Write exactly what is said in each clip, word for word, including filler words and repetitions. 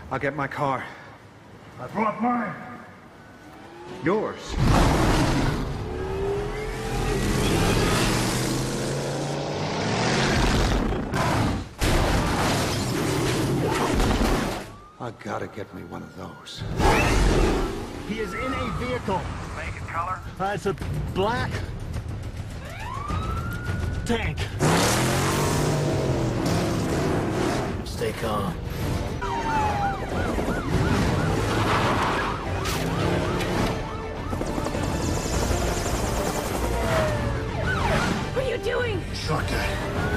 I'll get my car. I brought mine. Yours? I gotta get me one of those. He is in a vehicle. Make it color? Uh, it's a black tank. Stay calm. What are you doing? Truck it.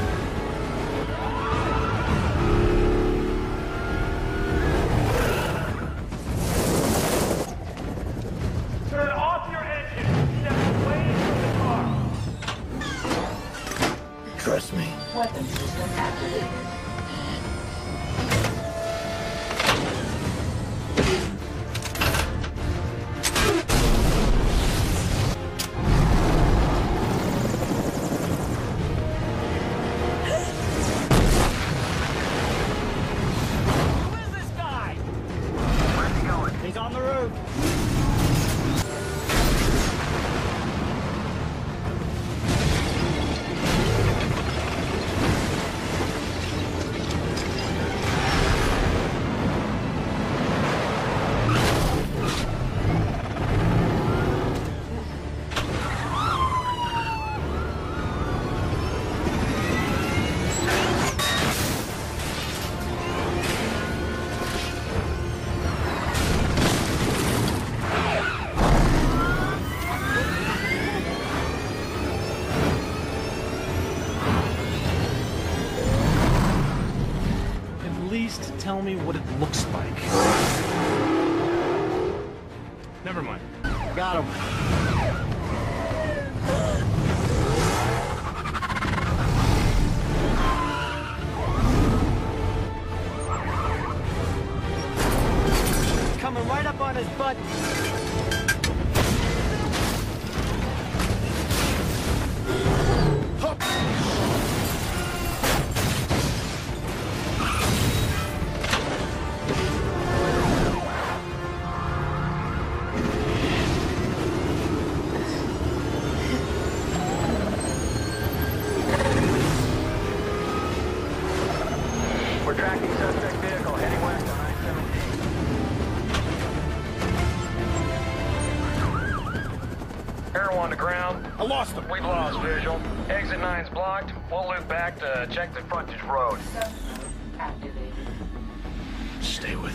Turn off your engine. Step away from the car. Trust me. Weapon system activated. Who is this guy? Where's he going? He's on the roof. At least tell me what it looks like. Never mind. Got him. Coming right up on his butt. We're tracking suspect vehicle heading west on I seventeen. Arrow on the ground. I lost him. We've lost visual. Exit nine's blocked. We'll loop back to check the frontage road. Submode activated. Stay with